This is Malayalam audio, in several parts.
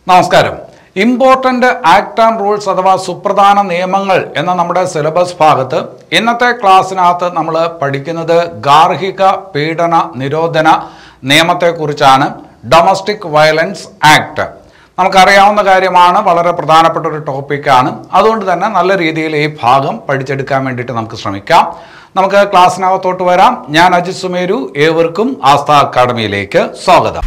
നമസ്കാരം. ഇമ്പോർട്ടന്റ് ആക്ട് ആൻഡ് റൂൾസ് അഥവാ സുപ്രധാന നിയമങ്ങൾ എന്ന നമ്മുടെ സിലബസ് ഭാഗത്ത് ഇന്നത്തെ ക്ലാസ്സിനകത്ത് നമ്മൾ പഠിക്കുന്നത് ഗാർഹിക പീഡന നിരോധന നിയമത്തെക്കുറിച്ചാണ്. ഡൊമസ്റ്റിക് വയലൻസ് ആക്ട് നമുക്കറിയാവുന്ന കാര്യമാണ്, വളരെ പ്രധാനപ്പെട്ട ഒരു ടോപ്പിക്കാണ്. അതുകൊണ്ട് തന്നെ നല്ല രീതിയിൽ ഈ ഭാഗം പഠിച്ചെടുക്കാൻ വേണ്ടിയിട്ട് നമുക്ക് ശ്രമിക്കാം. നമുക്ക് ക്ലാസ്സിനകത്തോട്ട് വരാം. ഞാൻ അജിത് സുമേരു. ഏവർക്കും ആസ്ഥ അക്കാഡമിയിലേക്ക് സ്വാഗതം.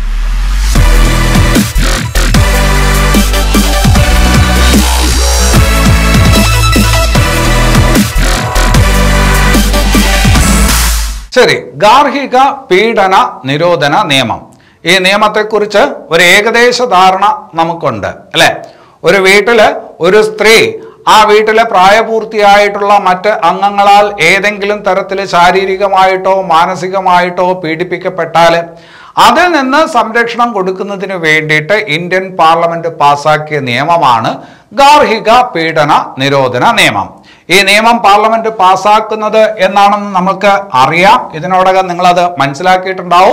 ശരി, ഗാർഹിക പീഡന നിരോധന നിയമം. ഈ നിയമത്തെക്കുറിച്ച് ഒരു ഏകദേശ ധാരണ നമുക്കുണ്ട്, അല്ലെ? ഒരു വീട്ടില് ഒരു സ്ത്രീ ആ വീട്ടിലെ പ്രായപൂർത്തിയായിട്ടുള്ള മറ്റ് അംഗങ്ങളാൽ ഏതെങ്കിലും തരത്തിൽ ശാരീരികമായിട്ടോ മാനസികമായിട്ടോ പീഡിപ്പിക്കപ്പെട്ടാൽ അതിൽ നിന്ന് സംരക്ഷണം കൊടുക്കുന്നതിന് വേണ്ടിയിട്ട് ഇന്ത്യൻ പാർലമെന്റ് പാസാക്കിയ നിയമമാണ് ഗാർഹിക പീഡന നിരോധന നിയമം. ഈ നിയമം പാർലമെന്റ് പാസ്സാക്കുന്നത് എന്നാണെന്ന് നമുക്ക് അറിയാം. ഇതിനോടകം നിങ്ങളത് മനസ്സിലാക്കിയിട്ടുണ്ടാവും.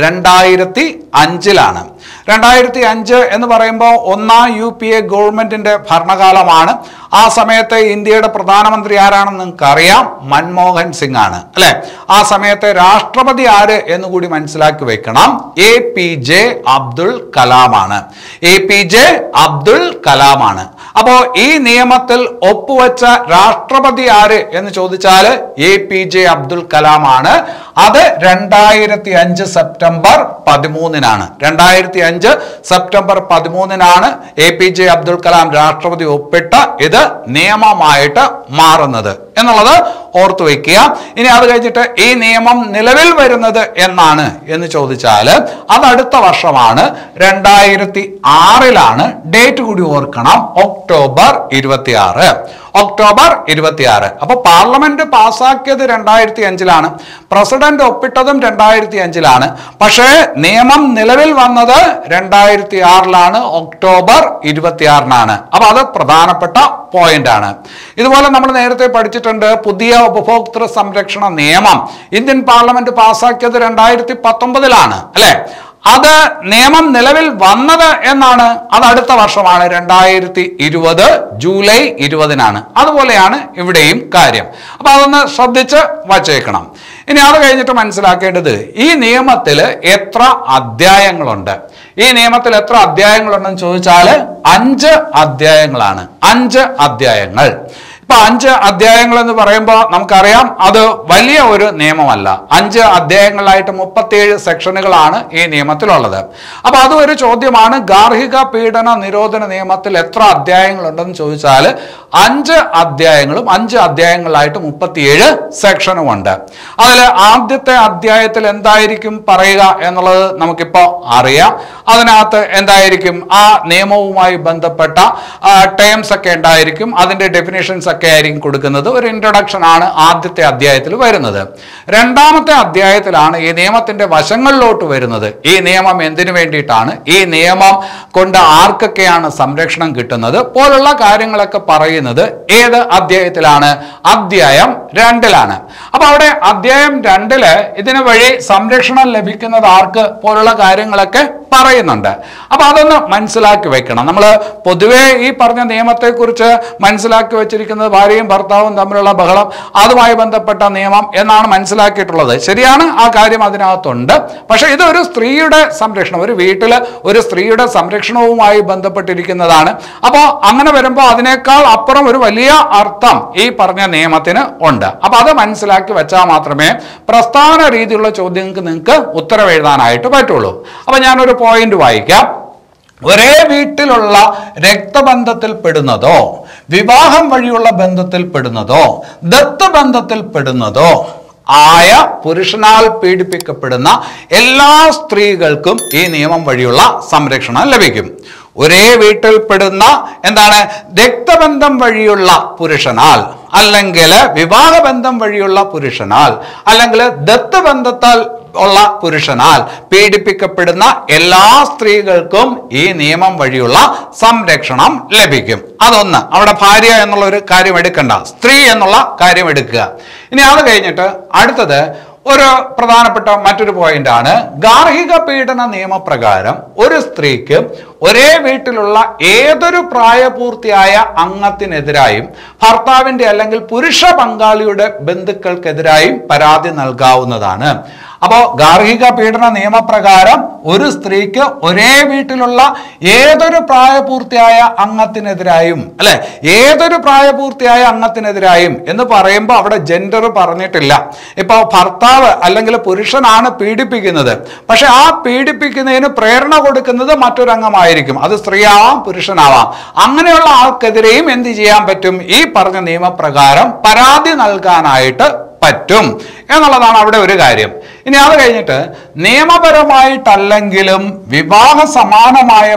2005 2005 എന്ന് പറയുമ്പോൾ ഒന്നാം UPA ഗവൺമെന്റിന്റെ ഭരണകാലമാണ്. ആ സമയത്ത് ഇന്ത്യയുടെ പ്രധാനമന്ത്രി ആരാണെന്ന് നിങ്ങൾക്ക് അറിയാം, മൻമോഹൻ സിംഗ് ആണ്, അല്ലെ? ആ സമയത്തെ രാഷ്ട്രപതി ആര് എന്ന് കൂടി മനസ്സിലാക്കി വെക്കണം, APJ അബ്ദുൽ കലാമാണ്. APJ അബ്ദുൽ കലാമാണ്. അപ്പോ ഈ നിയമത്തിൽ ഒപ്പുവെച്ച രാഷ്ട്രപതി ആര് എന്ന് ചോദിച്ചാൽ APJ അബ്ദുൽ കലാമാണ്. അത് 2005 September 13 2005 September 13 APJ Abdul Kalam രാഷ്ട്രപതി ഒപ്പിട്ട ഇത് നിയമമായിട്ട് മാറുന്നത് എന്നുള്ളത് ഓർത്തു വയ്ക്കുക. ഇനി അത് കഴിഞ്ഞിട്ട് ഈ നിയമം നിലവിൽ വരുന്നത് എന്നാണ് എന്ന് ചോദിച്ചാൽ അത് അടുത്ത വർഷമാണ്, 2006 ഡേറ്റ് കൂടി ഓർക്കണം, ഒക്ടോബർ 26. അപ്പൊ പാർലമെന്റ് പാസ്സാക്കിയത് 2005 പ്രസിഡന്റ് ഒപ്പിട്ടതും 2005 പക്ഷേ നിയമം നിലവിൽ വന്നത് 2006 ഒക്ടോബർ 26 അപ്പൊ അത് പ്രധാനപ്പെട്ട പോയിന്റ് ആണ്. ഇതുപോലെ നമ്മൾ നേരത്തെ പഠിച്ചിട്ടുണ്ട്, പുതിയ ഉപഭോക്തൃ സംരക്ഷണ നിയമം ഇന്ത്യൻ പാർലമെന്റ് പാസ്സാക്കിയത് 2019 അല്ലെ? അത് നിയമം നിലവിൽ വന്നത് എന്നാണ്, അത് അടുത്ത വർഷമാണ്, 2020 ജൂലൈ 20 അതുപോലെയാണ് ഇവിടെയും കാര്യം. അപ്പൊ അതൊന്ന് ശ്രദ്ധിച്ച് വച്ചേക്കണം. ഇനി അത് കഴിഞ്ഞിട്ട് മനസ്സിലാക്കേണ്ടത് ഈ നിയമത്തിൽ എത്ര അധ്യായങ്ങളുണ്ട്. ഈ നിയമത്തിൽ എത്ര അധ്യായങ്ങളുണ്ടെന്ന് ചോദിച്ചാൽ 5 അധ്യായങ്ങളാണ്. 5 അധ്യായങ്ങൾ. ഇപ്പൊ 5 അധ്യായങ്ങൾ എന്ന് പറയുമ്പോൾ നമുക്കറിയാം അത് വലിയ ഒരു നിയമമല്ല. 5 അധ്യായങ്ങളായിട്ട് 37 സെക്ഷനുകളാണ് ഈ നിയമത്തിലുള്ളത്. അപ്പൊ അതും ഒരു ചോദ്യമാണ്. ഗാർഹിക പീഡന നിരോധന നിയമത്തിൽ എത്ര അധ്യായങ്ങളുണ്ടെന്ന് ചോദിച്ചാൽ 5 അധ്യായങ്ങളും 5 അധ്യായങ്ങളായിട്ട് 37 സെക്ഷനും ഉണ്ട്. അതിൽ ആദ്യത്തെ അധ്യായത്തിൽ എന്തായിരിക്കും പറയുക എന്നുള്ളത് നമുക്കിപ്പോ അറിയാം. അതിനകത്ത് എന്തായിരിക്കും, ആ നിയമവുമായി ബന്ധപ്പെട്ട ടേംസ് ഒക്കെ ഉണ്ടായിരിക്കും, അതിന്റെ ഡെഫിനിഷൻസ് ഒക്കെ ആയിരിക്കും കൊടുക്കുന്നത്. ഒരു ഇൻട്രൊഡക്ഷൻ ആണ് ആദ്യത്തെ അധ്യായത്തിൽ വരുന്നത്. രണ്ടാമത്തെ അധ്യായത്തിലാണ് ഈ നിയമത്തിന്റെ വശങ്ങളിലോട്ട് വരുന്നത്. ഈ നിയമം എന്തിനു വേണ്ടിയിട്ടാണ്, ഈ നിയമം കൊണ്ട് ആർക്കൊക്കെയാണ് സംരക്ഷണം കിട്ടുന്നത് പോലുള്ള കാര്യങ്ങളൊക്കെ പറയുന്നത് ഏത് അധ്യായത്തിലാണ്? അധ്യായം 2 അപ്പൊ അവിടെ അധ്യായം 2 ഇതിന് വഴി സംരക്ഷണം ലഭിക്കുന്നത് ആർക്ക് പോലുള്ള കാര്യങ്ങളൊക്കെ പറയുന്നുണ്ട്. അപ്പൊ അതൊന്ന് മനസ്സിലാക്കി വെക്കണം. നമ്മൾ പൊതുവെ ഈ പറഞ്ഞ നിയമത്തെക്കുറിച്ച് മനസ്സിലാക്കി വെച്ചിരിക്കുന്നത് ഭാര്യയും ഭർത്താവും തമ്മിലുള്ള ബഹളം, അതുമായി ബന്ധപ്പെട്ട നിയമം എന്നാണ് മനസ്സിലാക്കിയിട്ടുള്ളത്. ശരിയാണ്, ആ കാര്യം അതിനകത്തുണ്ട്. പക്ഷെ ഇതൊരു സ്ത്രീയുടെ സംരക്ഷണം, ഒരു വീട്ടില് ഒരു സ്ത്രീയുടെ സംരക്ഷണവുമായി ബന്ധപ്പെട്ടിരിക്കുന്നതാണ്. അപ്പോൾ അങ്ങനെ വരുമ്പോൾ അതിനേക്കാൾ അപ്പുറം ഒരു വലിയ അർത്ഥം ഈ പറഞ്ഞ നിയമത്തിന് ഉണ്ട്. അപ്പൊ അത് മനസ്സിലാക്കി വെച്ചാൽ മാത്രമേ പ്രസ്ഥാന രീതിയിലുള്ള ചോദ്യങ്ങൾക്ക് നിങ്ങൾക്ക് ഉത്തരം എഴുതാനായിട്ട് പറ്റുള്ളൂ. അപ്പൊ ഞാനൊരു പോയിന്റ് വായിക്കാം. ഒരേ വീട്ടിലുള്ള രക്തബന്ധത്തിൽ പെടുന്നതോ വിവാഹം വഴിയുള്ള ബന്ധത്തിൽ പെടുന്നതോ ദത്തബന്ധത്തിൽ പെടുന്നതോ ആയ പുരുഷനാൽ പീഡിപ്പിക്കപ്പെടുന്ന എല്ലാ സ്ത്രീകൾക്കും ഈ നിയമം വഴിയുള്ള സംരക്ഷണം ലഭിക്കും. ഒരേ വീട്ടിൽ പെടുന്ന എന്താണ്, രക്തബന്ധം വഴിയുള്ള പുരുഷനാൽ, അല്ലെങ്കിൽ വിവാഹബന്ധം വഴിയുള്ള പുരുഷനാൽ, അല്ലെങ്കിൽ ദത്തബന്ധത്താൽ ഉള്ള പുരുഷനാൽ പീഡിപ്പിക്കപ്പെടുന്ന എല്ലാ സ്ത്രീകൾക്കും ഈ നിയമം വഴിയുള്ള സംരക്ഷണം ലഭിക്കും. അതൊന്ന്, അവിടെ ഭാര്യ എന്നുള്ള ഒരു കാര്യം എടുക്കണ്ട, സ്ത്രീ എന്നുള്ള കാര്യം എടുക്കുക. ഇനി അത് കഴിഞ്ഞിട്ട് അടുത്തത്, ഒരു പ്രധാനപ്പെട്ട മറ്റൊരു പോയിന്റ് ആണ്, ഗാർഹിക പീഡന നിയമപ്രകാരം ഒരു സ്ത്രീക്ക് ഒരേ വീട്ടിലുള്ള ഏതൊരു പ്രായപൂർത്തിയായ അംഗത്തിനെതിരായും ഭർത്താവിന്റെ അല്ലെങ്കിൽ പുരുഷ പങ്കാളിയുടെ ബന്ധുക്കൾക്കെതിരായും പരാതി നൽകാവുന്നതാണ്. അപ്പോൾ ഗാർഹിക പീഡന നിയമപ്രകാരം ഒരു സ്ത്രീക്ക് ഒരേ വീട്ടിലുള്ള ഏതൊരു പ്രായപൂർത്തിയായ അംഗത്തിനെതിരായും, അല്ലെ, ഏതൊരു പ്രായപൂർത്തിയായ അംഗത്തിനെതിരായും എന്ന് പറയുമ്പോൾ അവിടെ ജെൻഡർ പറഞ്ഞിട്ടില്ല. ഇപ്പൊ ഭർത്താവ് അല്ലെങ്കിൽ പുരുഷനാണ് പീഡിപ്പിക്കുന്നത്, പക്ഷെ ആ പീഡിപ്പിക്കുന്നതിന് പ്രേരണ കൊടുക്കുന്നത് മറ്റൊരു അംഗമായിരിക്കും. അത് സ്ത്രീയാവാം പുരുഷനാവാം. അങ്ങനെയുള്ള ആൾക്കെതിരെയും എന്ത് ചെയ്യാൻ പറ്റും? ഈ പറഞ്ഞ നിയമപ്രകാരം പരാതി നൽകാനായിട്ട് പറ്റും എന്നുള്ളതാണ് അവിടെ ഒരു കാര്യം. ഇനി അത് കഴിഞ്ഞിട്ട് നിയമപരമായിട്ടല്ലെങ്കിലും വിവാഹ സമാനമായ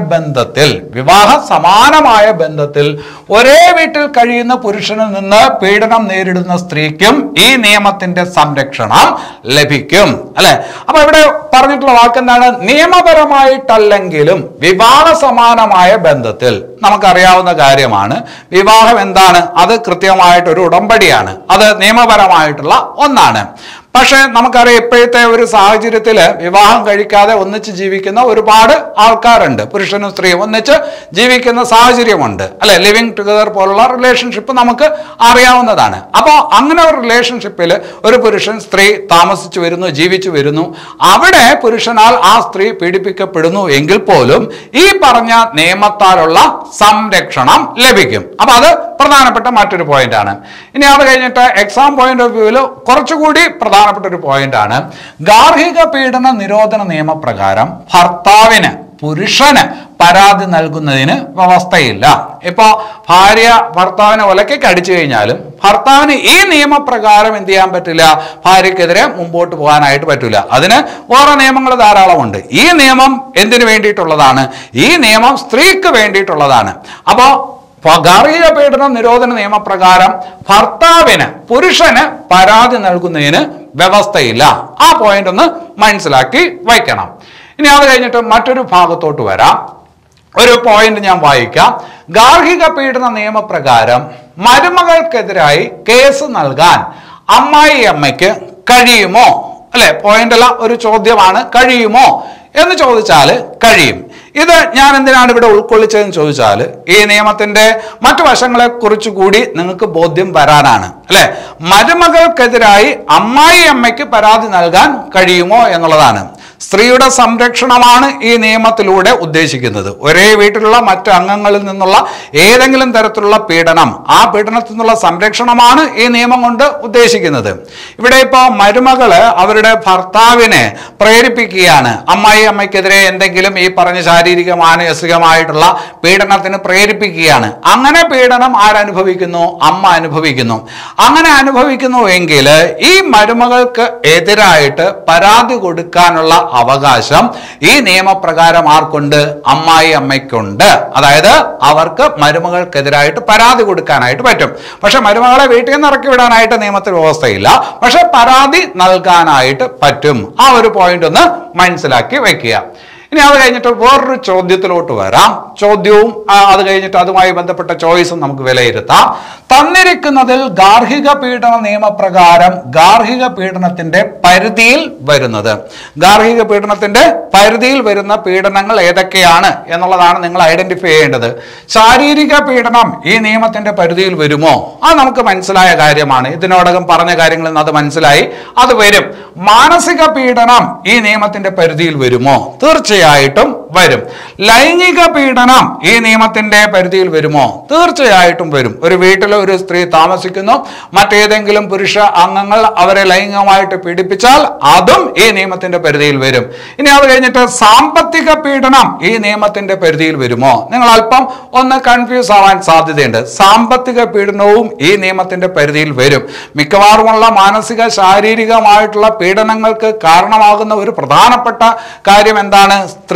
ബന്ധത്തിൽ ഒരേ വീട്ടിൽ കഴിയുന്ന പുരുഷനിൽ നിന്ന് പീഡനം നേരിടുന്ന സ്ത്രീക്കും ഈ നിയമത്തിന്റെ സംരക്ഷണം ലഭിക്കും, അല്ലെ? അപ്പൊ ഇവിടെ പറഞ്ഞിട്ടുള്ള വാക്കെന്താണ്? നിയമപരമായിട്ടല്ലെങ്കിലും വിവാഹ സമാനമായ ബന്ധത്തിൽ. നമുക്കറിയാവുന്ന കാര്യമാണ്, വിവാഹം എന്താണ്? അത് കൃത്യമായിട്ടൊരു ഉടമ്പടിയാണ്, അത് നിയമപരമായിട്ടുള്ള ഒന്നാണ്. പക്ഷെ നമുക്കറിയാം, ഇപ്പോഴത്തെ ഒരു സാഹചര്യത്തിൽ വിവാഹം കഴിക്കാതെ ഒന്നിച്ച് ജീവിക്കുന്ന ഒരുപാട് ആൾക്കാരുണ്ട്. പുരുഷനും സ്ത്രീയും ഒന്നിച്ച് ജീവിക്കുന്ന സാഹചര്യമുണ്ട്, അല്ലെ? ലിവിങ് ടുഗദർ പോലുള്ള റിലേഷൻഷിപ്പ് നമുക്ക് അറിയാവുന്നതാണ്. അപ്പോൾ അങ്ങനെ ഒരു റിലേഷൻഷിപ്പിൽ ഒരു പുരുഷൻ സ്ത്രീ താമസിച്ചു വരുന്നു, ജീവിച്ചു വരുന്നു. അവിടെ പുരുഷനാൽ ആ സ്ത്രീ പീഡിപ്പിക്കപ്പെടുന്നു എങ്കിൽ പോലും ഈ പറഞ്ഞ നിയമത്താലുള്ള സംരക്ഷണം ലഭിക്കും. അപ്പൊ അത് പ്രധാനപ്പെട്ട മറ്റൊരു പോയിന്റ് ആണ്. ഇനി അത് കഴിഞ്ഞിട്ട് എക്സാം പോയിന്റ് ഓഫ് വ്യൂവിൽ കുറച്ചുകൂടി പ്രധാനപ്പെട്ട ഒരു പോയിന്റ് ആണ്, ഗാർഹിക പീഡന നിരോധന നിയമപ്രകാരം ഭർത്താവിന് പുരുഷന് പരാതി നൽകുന്നതിന് വ്യവസ്ഥയില്ല. ഇപ്പൊ ഭാര്യ ഭർത്താവിനെ ഒലക്കൊക്കെ അടിച്ചു കഴിഞ്ഞാലും ഭർത്താവിന് ഈ നിയമപ്രകാരം എന്ത് ചെയ്യാൻ പറ്റില്ല? ഭാര്യക്കെതിരെ മുമ്പോട്ട് പോകാനായിട്ട് പറ്റില്ല. അതിന് വേറെ നിയമങ്ങൾ ധാരാളമുണ്ട്. ഈ നിയമം എന്തിനു വേണ്ടിയിട്ടുള്ളതാണ്? ഈ നിയമം സ്ത്രീക്ക് വേണ്ടിയിട്ടുള്ളതാണ്. അപ്പോ ഗാർഹിക പീഡന നിരോധന നിയമപ്രകാരം ഭർത്താവിന് പുരുഷന് പരാതി നൽകുന്നതിന് വ്യവസ്ഥയില്ല. ആ പോയിന്റ് ഒന്ന് മനസ്സിലാക്കി വയ്ക്കണം. ഇനി അത് കഴിഞ്ഞിട്ട് മറ്റൊരു ഭാഗത്തോട്ട് വരാം. ഒരു പോയിന്റ് ഞാൻ വായിക്കാം. ഗാർഹിക പീഡന നിയമപ്രകാരം മരുമകൾക്കെതിരായി കേസ് നൽകാൻ അമ്മായിയമ്മയ്ക്ക് കഴിയുമോ? അല്ലെ, പോയിന്റ് അല്ല, ഒരു ചോദ്യമാണ്. കഴിയുമോ എന്ന് ചോദിച്ചാൽ കഴിയും. ഇത് ഞാൻ എന്തിനാണ് ഇവിടെ ഉൾക്കൊള്ളിച്ചതെന്ന് ചോദിച്ചാൽ ഈ നിയമത്തിന്റെ മറ്റു വശങ്ങളെ കുറിച്ച് കൂടി നിങ്ങൾക്ക് ബോധ്യം വരാനാണ്, അല്ലെ? മരുമകൾക്കെതിരായി അമ്മായിയമ്മയ്ക്ക് പരാതി നൽകാൻ കഴിയുമോ എന്നുള്ളതാണ്. സ്ത്രീയുടെ സംരക്ഷണമാണ് ഈ നിയമത്തിലൂടെ ഉദ്ദേശിക്കുന്നത്. ഒരേ വീട്ടിലുള്ള മറ്റ് അംഗങ്ങളിൽ നിന്നുള്ള ഏതെങ്കിലും തരത്തിലുള്ള പീഡനം, ആ പീഡനത്തിൽ നിന്നുള്ള സംരക്ഷണമാണ് ഈ നിയമം കൊണ്ട് ഉദ്ദേശിക്കുന്നത്. ഇവിടെ ഇപ്പോൾ മരുമകള് അവരുടെ ഭർത്താവിനെ പ്രേരിപ്പിക്കുകയാണ്, അമ്മായിയമ്മയ്ക്കെതിരെ എന്തെങ്കിലും ഈ പറഞ്ഞ ശാരീരിക മാനസികമായിട്ടുള്ള പീഡനത്തിന് പ്രേരിപ്പിക്കുകയാണ്. അങ്ങനെ പീഡനം ആരനുഭവിക്കുന്നു? അമ്മ അനുഭവിക്കുന്നു. അങ്ങനെ അനുഭവിക്കുന്നു എങ്കിൽ ഈ മരുമകൾക്ക് എതിരായിട്ട് പരാതി കൊടുക്കാനുള്ള അവകാശം ഈ നിയമപ്രകാരം ആർക്കുണ്ട്? അമ്മായിയമ്മയ്ക്കുണ്ട്. അതായത് അവർക്ക് മരുമകൾക്കെതിരായിട്ട് പരാതി കൊടുക്കാനായിട്ട് പറ്റും. പക്ഷെ മരുമകളെ വീട്ടിൽ നിന്ന് ഇറക്കി വിടാനായിട്ട് നിയമത്തിൽ വ്യവസ്ഥയില്ല, പക്ഷെ പരാതി നൽകാനായിട്ട് പറ്റും. ആ ഒരു പോയിന്റ് ഒന്ന് മനസ്സിലാക്കി വെക്കുക. ഇനി അത് കഴിഞ്ഞിട്ട് വേറൊരു ചോദ്യത്തിലോട്ട് വരാം. ചോദ്യവും അത് കഴിഞ്ഞിട്ട് അതുമായി ബന്ധപ്പെട്ട ചോയ്സും നമുക്ക് വിലയിരുത്താം. തന്നിരിക്കുന്നതിൽ ഗാർഹിക പീഡന നിയമപ്രകാരം ഗാർഹിക പീഡനത്തിന്റെ പരിധിയിൽ വരുന്നത്, ഗാർഹിക പീഡനത്തിന്റെ പരിധിയിൽ വരുന്ന പീഡനങ്ങൾ ഏതൊക്കെയാണ് എന്നുള്ളതാണ് നിങ്ങൾ ഐഡന്റിഫൈ ചെയ്യേണ്ടത്. ശാരീരിക പീഡനം ഈ നിയമത്തിന്റെ പരിധിയിൽ വരുമോ? അത് നമുക്ക് മനസ്സിലായ കാര്യമാണ്. ഇതിനോടകം പറഞ്ഞ കാര്യങ്ങളിൽ നിന്ന് അത് മനസ്സിലായി, അത് വരും. മാനസിക പീഡനം ഈ നിയമത്തിന്റെ പരിധിയിൽ വരുമോ? തീർച്ചയായിട്ടും വരും. ലൈംഗിക പീഡനം ഈ നിയമത്തിന്റെ പരിധിയിൽ വരുമോ? തീർച്ചയായിട്ടും വരും. ഒരു വീട്ടിൽ ഒരു സ്ത്രീ താമസിക്കുന്നു, മറ്റേതെങ്കിലും പുരുഷ അംഗങ്ങൾ അവരെ ലൈംഗികമായിട്ട് പീഡിപ്പിച്ചാൽ അതും ഈ നിയമത്തിന്റെ പരിധിയിൽ വരും. ഇനി അത് കഴിഞ്ഞിട്ട് സാമ്പത്തിക പീഡനം ഈ നിയമത്തിന്റെ പരിധിയിൽ വരുമോ? നിങ്ങൾ അല്പം ഒന്ന് കൺഫ്യൂസ് ആവാൻ സാധ്യതയുണ്ട്. സാമ്പത്തിക പീഡനവും ഈ നിയമത്തിന്റെ പരിധിയിൽ വരും. മിക്കവാറുമുള്ള മാനസിക ശാരീരികമായിട്ടുള്ള പീഡനങ്ങൾക്ക് കാരണമാകുന്ന ഒരു പ്രധാനപ്പെട്ട കാര്യം എന്താണ്? സ്ത്രീധനം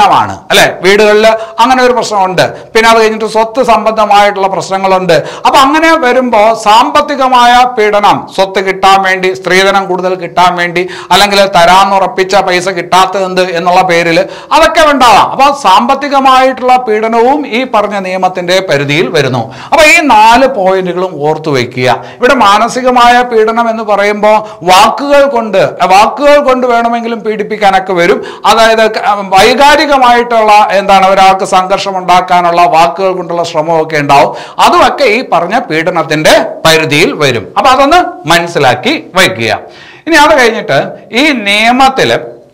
പീഡനമാണ് അല്ലെ. വീടുകളിൽ അങ്ങനെ ഒരു പ്രശ്നമുണ്ട്. പിന്നെ അത് കഴിഞ്ഞിട്ട് സ്വത്ത് സംബന്ധമായിട്ടുള്ള പ്രശ്നങ്ങളുണ്ട്. അപ്പൊ അങ്ങനെ വരുമ്പോൾ സാമ്പത്തികമായ പീഡനം, സ്വത്ത് കിട്ടാൻ വേണ്ടി, സ്ത്രീധനം കൂടുതൽ കിട്ടാൻ വേണ്ടി, അല്ലെങ്കിൽ തരാന്നുറപ്പിച്ച പൈസ കിട്ടാത്തത് എന്നുള്ള പേരിൽ അതൊക്കെ ഉണ്ടാവാം. അപ്പൊ സാമ്പത്തികമായിട്ടുള്ള പീഡനവും ഈ പറഞ്ഞ നിയമത്തിന്റെ പരിധിയിൽ വരുന്നു. അപ്പൊ ഈ 4 പോയിന്റുകളും ഓർത്തു വയ്ക്കുക. ഇവിടെ മാനസികമായ പീഡനം എന്ന് പറയുമ്പോൾ വാക്കുകൾ കൊണ്ട് വേണമെങ്കിലും പീഡിപ്പിക്കാനൊക്കെ വരും. അതായത് വൈകാരികമായിട്ടുള്ള ഒരാൾക്ക് സംഘർഷം ഉണ്ടാക്കാനുള്ള വാക്കുകൾ കൊണ്ടുള്ള ശ്രമമൊക്കെ ഉണ്ടാവും. അതുമൊക്കെ ഈ പറഞ്ഞ പീഡനത്തിന്റെ പരിധിയിൽ വരും. അപ്പൊ അതൊന്ന് മനസ്സിലാക്കി വയ്ക്കുക. ഇനി അത് കഴിഞ്ഞിട്ട് ഈ നിയമത്തില്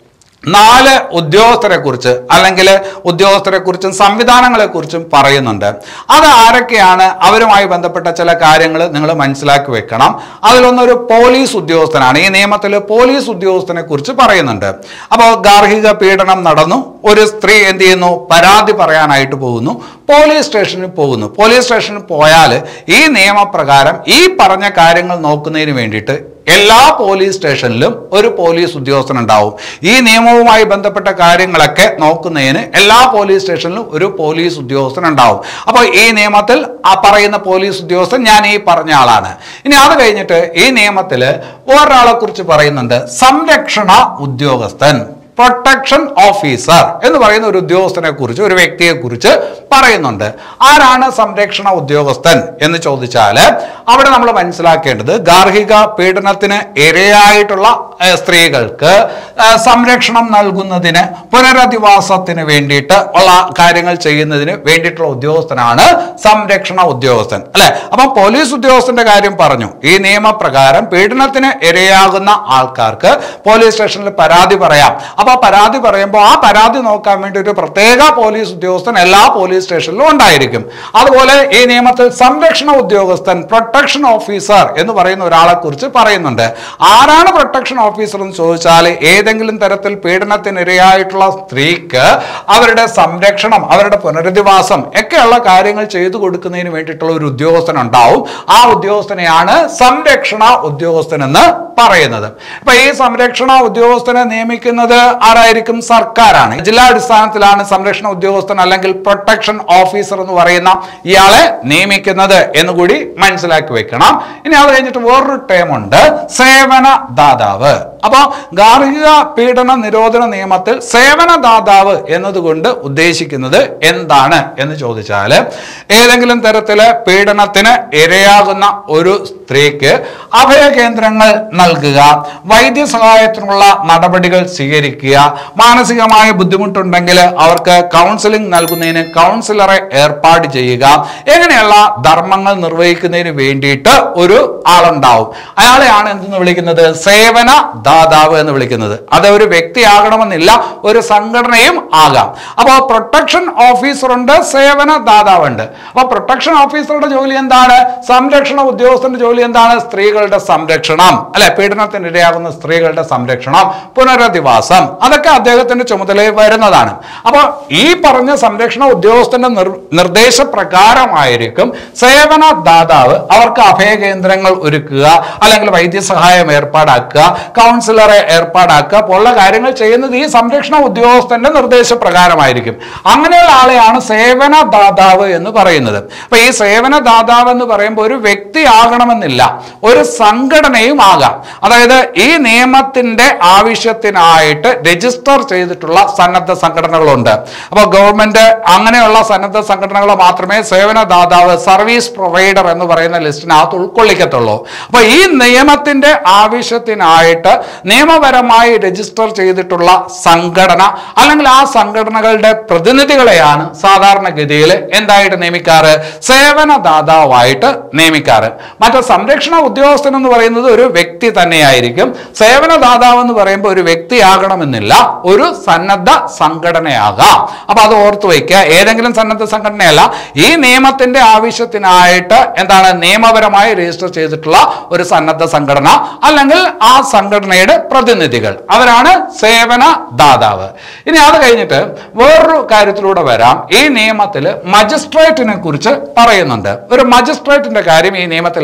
4 ഉദ്യോഗസ്ഥരെ കുറിച്ച് അല്ലെങ്കിൽ ഉദ്യോഗസ്ഥരെ കുറിച്ചും സംവിധാനങ്ങളെ കുറിച്ചും പറയുന്നുണ്ട്. അത് ആരൊക്കെയാണ്, അവരുമായി ബന്ധപ്പെട്ട ചില കാര്യങ്ങൾ നിങ്ങൾ മനസ്സിലാക്കി വെക്കണം. അതിലൊന്നൊരു പോലീസ് ഉദ്യോഗസ്ഥനാണ്. ഈ നിയമത്തിൽ പോലീസ് ഉദ്യോഗസ്ഥനെ കുറിച്ച് പറയുന്നുണ്ട്. അപ്പോൾ ഗാർഹിക പീഡനം നടന്നു, ഒരു സ്ത്രീ എന്ത് ചെയ്യുന്നു, പരാതി പറയാനായിട്ട് പോകുന്നു, പോലീസ് സ്റ്റേഷനിൽ പോകുന്നു. പോലീസ് സ്റ്റേഷനിൽ പോയാൽ ഈ നിയമപ്രകാരം ഈ പറഞ്ഞ കാര്യങ്ങൾ നോക്കുന്നതിന് വേണ്ടിയിട്ട് എല്ലാ പോലീസ് സ്റ്റേഷനിലും ഒരു പോലീസ് ഉദ്യോഗസ്ഥൻ ഉണ്ടാവും. ഈ നിയമവുമായി ബന്ധപ്പെട്ട കാര്യങ്ങളൊക്കെ നോക്കുന്നതിന് എല്ലാ പോലീസ് സ്റ്റേഷനിലും ഒരു പോലീസ് ഉദ്യോഗസ്ഥൻ ഉണ്ടാവും. അപ്പോൾ ഈ നിയമത്തിൽ ആ പറയുന്ന പോലീസ് ഉദ്യോഗസ്ഥൻ ഞാൻ ഈ പറഞ്ഞ ആളാണ്. ഇനി അത് കഴിഞ്ഞിട്ട് ഈ നിയമത്തിൽ ഒരാളെ കുറിച്ച് പറയുന്നുണ്ട്, സംരക്ഷണ ഉദ്യോഗസ്ഥൻ, പ്രൊട്ടക്ഷൻ ഓഫീസർ എന്ന് പറയുന്ന ഒരു ഉദ്യോഗസ്ഥനെ കുറിച്ച്, ഒരു വ്യക്തിയെ കുറിച്ച് പറയുന്നുണ്ട്. ആരാണ് സംരക്ഷണ ഉദ്യോഗസ്ഥൻ എന്ന് ചോദിച്ചാൽ അവിടെ നമ്മൾ മനസ്സിലാക്കേണ്ടത് ഗാർഹിക പീഡനത്തിന് ഇരയായിട്ടുള്ള സ്ത്രീകൾക്ക് സംരക്ഷണം നൽകുന്നതിന്, പുനരധിവാസത്തിന് വേണ്ടിയിട്ട് ഉള്ള കാര്യങ്ങൾ ചെയ്യുന്നതിന് വേണ്ടിയിട്ടുള്ള ഉദ്യോഗസ്ഥനാണ് സംരക്ഷണ ഉദ്യോഗസ്ഥൻ അല്ലെ. അപ്പം പോലീസ് ഉദ്യോഗസ്ഥന്റെ കാര്യം പറഞ്ഞു. ഈ നിയമപ്രകാരം പീഡനത്തിന് ഇരയാകുന്ന ആൾക്കാർക്ക് പോലീസ് സ്റ്റേഷനിൽ പരാതി പറയാം. അപ്പൊ പരാതി പറയുമ്പോൾ ആ പരാതി നോക്കാൻ വേണ്ടി ഒരു പ്രത്യേക പോലീസ് ഉദ്യോഗസ്ഥൻ എല്ലാ പോലീസ് സ്റ്റേഷനിലും ഉണ്ടായിരിക്കും. അതുപോലെ ഈ നിയമത്തിൽ സംരക്ഷണ ഉദ്യോഗസ്ഥൻ, പ്രൊട്ടക്ഷൻ ഓഫീസർ എന്ന് പറയുന്ന ഒരാളെ കുറിച്ച് പറയുന്നുണ്ട്. ആരാണ് പ്രൊട്ടക്ഷൻ ഓഫീസർ എന്ന് ചോദിച്ചാൽ ഏതെങ്കിലും തരത്തിൽ പീഡനത്തിനിരയായിട്ടുള്ള സ്ത്രീക്ക് അവരുടെ സംരക്ഷണം, അവരുടെ പുനരധിവാസം ഒക്കെയുള്ള കാര്യങ്ങൾ ചെയ്തു കൊടുക്കുന്നതിന് വേണ്ടിയിട്ടുള്ള ഒരു ഉദ്യോഗസ്ഥൻ ഉണ്ടാവും. ആ ഉദ്യോഗസ്ഥനെയാണ് സംരക്ഷണ ഉദ്യോഗസ്ഥൻ എന്ന് പറയുന്നത്. അപ്പൊ ഈ സംരക്ഷണ ഉദ്യോഗസ്ഥനെ നിയമിക്കുന്നത് ആരായിരിക്കും? സർക്കാരാണ്. ജില്ലാടിസ്ഥാനത്തിലാണ് സംരക്ഷണ ഉദ്യോഗസ്ഥൻ അല്ലെങ്കിൽ പ്രൊട്ടക്ഷൻ ഓഫീസർ എന്ന് പറയുന്ന ഇയാളെ നിയമിക്കുന്നത് എന്നുകൂടി മനസ്സിലാക്കി വെക്കണം. ഇനി അത് കഴിഞ്ഞിട്ട് വേറൊരു ടേം ഉണ്ട്, സേവനദാതാവ്. അപ്പൊ ഗാർഹിക പീഡന നിരോധന നിയമത്തിൽ സേവനദാതാവ് എന്നതുകൊണ്ട് ഉദ്ദേശിക്കുന്നത് എന്താണ് എന്ന് ചോദിച്ചാൽ ഏതെങ്കിലും തരത്തില് പീഡനത്തിന് ഇരയാകുന്ന ഒരു സ്ത്രീക്ക് അഭയകേന്ദ്രങ്ങൾ നൽകുക, വൈദ്യസഹായത്തിനുള്ള നടപടികൾ സ്വീകരിക്കുക, മാനസികമായ ബുദ്ധിമുട്ടുണ്ടെങ്കിൽ അവർക്ക് കൗൺസിലിംഗ് നൽകുന്നതിന് കൗൺസിലറെ ഏർപ്പാട് ചെയ്യുക, എങ്ങനെയുള്ള ധർമ്മങ്ങൾ നിർവഹിക്കുന്നതിന് വേണ്ടിയിട്ട് ഒരു ആളുണ്ടാവും. അയാളെയാണ് എന്തെന്ന് വിളിക്കുന്നത്? സേവന ദാതാവ് എന്ന് വിളിക്കുന്നത്. അത് ഒരു വ്യക്തിയാകണമെന്നില്ല, ഒരു സംഘടനയും ആകാം. അപ്പോൾ പ്രൊട്ടക്ഷൻ ഓഫീസർ ഉണ്ട്, സേവന ദാതാവുണ്ട്. അപ്പൊ പ്രൊട്ടക്ഷൻ ഓഫീസറുടെ ജോലി എന്താണ്? സംരക്ഷണ ഉദ്യോഗസ്ഥന്റെ ജോലി എന്താണ്? സ്ത്രീകളുടെ സംരക്ഷണം അല്ലെ, പീഡനത്തിനിരയാകുന്ന സ്ത്രീകളുടെ സംരക്ഷണം, പുനരധിവാസം, അതൊക്കെ അദ്ദേഹത്തിന്റെ ചുമതലയിൽ വരുന്നതാണ്. അപ്പൊ ഈ പറഞ്ഞ സംരക്ഷണ ഉദ്യോഗസ്ഥന്റെ നിർദ്ദേശപ്രകാരമായിരിക്കും സേവന ദാതാവ് അവർക്ക് അഭയകേന്ദ്രങ്ങൾ ഒരുക്കുക, അല്ലെങ്കിൽ വൈദ്യസഹായം ഏർപ്പാടാക്കുക, കൗൺസിലറെ ഏർപ്പാടാക്കുക പോലുള്ള കാര്യങ്ങൾ ചെയ്യുന്നത് ഈ സംരക്ഷണ ഉദ്യോഗസ്ഥന്റെ നിർദ്ദേശപ്രകാരമായിരിക്കും. അങ്ങനെയുള്ള ആളെയാണ് സേവനദാതാവ് എന്ന് പറയുന്നത്. അപ്പൊ ഈ സേവനദാതാവ് എന്ന് പറയുമ്പോൾ ഒരു വ്യക്തി ആകണമെന്നില്ല, ഒരു സംഘടനയും ആകാം. അതായത് ഈ നിയമത്തിന്റെ ആവശ്യത്തിനായിട്ട് രജിസ്റ്റർ ചെയ്തിട്ടുള്ള സന്നദ്ധ സംഘടനകളുണ്ട്. അപ്പൊ ഗവൺമെന്റ് അങ്ങനെയുള്ള സന്നദ്ധ സംഘടനകൾ മാത്രമേ സേവനദാതാവ്, സർവീസ് പ്രൊവൈഡർ എന്ന് പറയുന്ന ലിസ്റ്റിനകത്ത് ഉൾക്കൊള്ളിക്കത്തുള്ളൂ. അപ്പൊ ഈ നിയമത്തിന്റെ ആവശ്യത്തിനായിട്ട് നിയമപരമായി രജിസ്റ്റർ ചെയ്തിട്ടുള്ള സംഘടന അല്ലെങ്കിൽ ആ സംഘടനകളുടെ പ്രതിനിധികളെയാണ് സാധാരണഗതിയിൽ എന്തായിട്ട് നിയമിക്കാറ്? സേവനദാതാവായിട്ട് നിയമിക്കാറ്. മറ്റേ സംരക്ഷണ ഉദ്യോഗസ്ഥൻ എന്ന് പറയുന്നത് ഒരു വ്യക്തി തന്നെയായിരിക്കും. സേവനദാതാവ് എന്ന് പറയുമ്പോൾ ഒരു വ്യക്തിയാകണമെന്നില്ല, ഒരു സന്നദ്ധ സംഘടനയാകാം. അപ്പൊ അത് ഓർത്തു വയ്ക്കുക. ഏതെങ്കിലും സന്നദ്ധ സംഘടനയല്ല, ഈ നിയമത്തിന്റെ ആവശ്യത്തിനായിട്ട് നിയമപരമായി രജിസ്റ്റർ ചെയ്തിട്ടുള്ള ഒരു സന്നദ്ധ സംഘടന അല്ലെങ്കിൽ ആ സംഘടനയുടെ പ്രതിനിധികൾ, അവരാണ് സേവനദാതാവ്. ഇനി അത് കഴിഞ്ഞിട്ട് വേറൊരു കാര്യത്തിലൂടെ വരാം. ഈ നിയമത്തിൽ മജിസ്ട്രേറ്റിനെ കുറിച്ച് പറയുന്നുണ്ട്. ഒരു മജിസ്ട്രേറ്റിന്റെ കാര്യം ഈ നിയമത്തിൽ എപ്പോഴും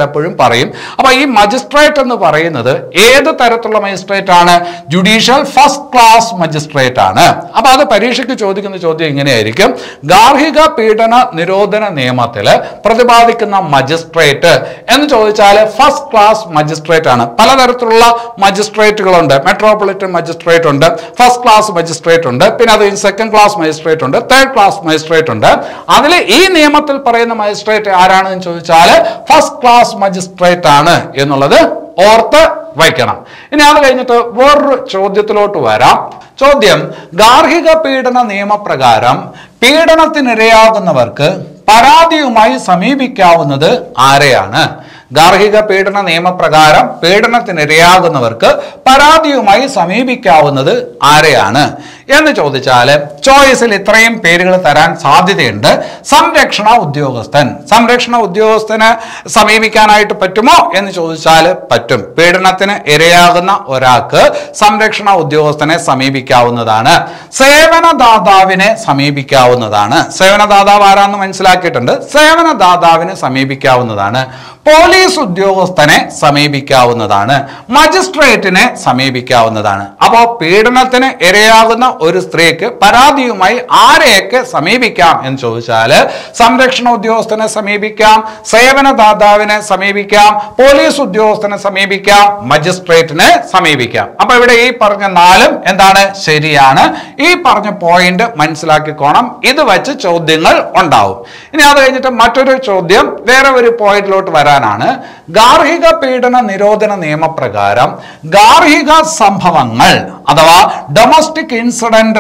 പറയും. അപ്പൊ ഈ മജിസ്ട്രേറ്റ് എന്ന് പറയുന്നത് ഏത് തരത്തിലുള്ള മജിസ്ട്രേറ്റ് ആണ്? ജുഡീഷ്യൽ ഫസ്റ്റ് ക്ലാസ് മജിസ്ട്രേറ്റ് ആണ്. അപ്പൊ അത് പരീക്ഷയ്ക്ക് ചോദിക്കുന്ന ചോദ്യം ഇങ്ങനെയായിരിക്കും: ഗാർഹിക പീഡന നിരോധന നിയമത്തില് പ്രതിപാദിക്കുന്ന മജിസ്ട്രേറ്റ് എന്ന് ചോദിച്ചാൽ ഫസ്റ്റ് ക്ലാസ് മജിസ്ട്രേറ്റ് ആണ്. പലതരത്തിലുള്ള മജിസ്ട്രേറ്റുകളുണ്ട്. മെട്രോപൊളിറ്റൻ മജിസ്ട്രേറ്റ് ഉണ്ട്, ഫസ്റ്റ് ക്ലാസ് മജിസ്ട്രേറ്റ് ഉണ്ട്, പിന്നെ അത് സെക്കൻഡ് ക്ലാസ് മജിസ്ട്രേറ്റ് ഉണ്ട്, തേർഡ് ക്ലാസ് മജിസ്ട്രേറ്റ് ഉണ്ട്. അതിൽ ഈ നിയമത്തിൽ പറയുന്ന മജിസ്ട്രേറ്റ് ആരാണെന്ന് ചോദിച്ചാൽ ഫസ്റ്റ് ക്ലാസ് മജിസ്ട്രേറ്റ് ആണ് എന്നുള്ളത് ഓർത്ത് വയ്ക്കണം. ഇനി അത് കഴിഞ്ഞിട്ട് വേറൊരു ചോദ്യത്തിലോട്ട് വരാം. ചോദ്യം: ഗാർഹിക പീഡന നിയമപ്രകാരം പീഡനത്തിനിരയാകുന്നവർക്ക് പരാതിയുമായി സമീപിക്കാവുന്നത് ആരെയാണ്? ഗാർഹിക പീഡന നിയമപ്രകാരം പീഡനത്തിനിരയാകുന്നവർക്ക് പരാതിയുമായി സമീപിക്കാവുന്നത് ആരെയാണ് എന്ന് ചോദിച്ചാൽ ചോയ്സിൽ ഇത്രയും പേരുകൾ തരാൻ സാധ്യതയുണ്ട്. സംരക്ഷണ ഉദ്യോഗസ്ഥൻ. സംരക്ഷണ ഉദ്യോഗസ്ഥന് സമീപിക്കാനായിട്ട് പറ്റുമോ എന്ന് ചോദിച്ചാൽ പറ്റും. പീഡനത്തിന് ഇരയാകുന്ന ഒരാൾക്ക് സംരക്ഷണ ഉദ്യോഗസ്ഥനെ സമീപിക്കാവുന്നതാണ്. സേവനദാതാവിനെ സമീപിക്കാവുന്നതാണ്. സേവനദാതാവ് ആരാന്ന് മനസ്സിലാക്കിയിട്ടുണ്ട്. സേവനദാതാവിനെ സമീപിക്കാവുന്നതാണ്. പോലീസ് ഉദ്യോഗസ്ഥനെ സമീപിക്കാവുന്നതാണ്. മജിസ്ട്രേറ്റിനെ സമീപിക്കാവുന്നതാണ്. അപ്പോൾ പീഡനത്തിന് ഇരയാകുന്ന ഒരു സ്ത്രീക്ക് പരാതിയുമായി ആരെയൊക്കെ സമീപിക്കാം എന്ന് ചോദിച്ചാൽ സംരക്ഷണ ഉദ്യോഗസ്ഥനെ സമീപിക്കാം, സേവനദാതാവിനെ സമീപിക്കാം, പോലീസ് ഉദ്യോഗസ്ഥനെ സമീപിക്കാം, മജിസ്ട്രേറ്റിനെ സമീപിക്കാം. അപ്പൊ ഇവിടെ ഈ പറഞ്ഞ നാലും എന്താണ്? ശരിയാണ്. ഈ പറഞ്ഞ പോയിന്റ് മനസ്സിലാക്കിക്കോണം. ഇത് വെച്ച് ചോദ്യങ്ങൾ ഉണ്ടാവും. ഇനി അത് കഴിഞ്ഞിട്ട് മറ്റൊരു ചോദ്യം വേറെ ഒരു പോയിന്റിലോട്ട് വരാനാണ്. ഗാർഹിക പീഡന നിരോധന നിയമപ്രകാരം ഗാർഹിക സംഭവങ്ങൾ അഥവാ ഡൊമസ്റ്റിക് ഇൻസിഡന്റ്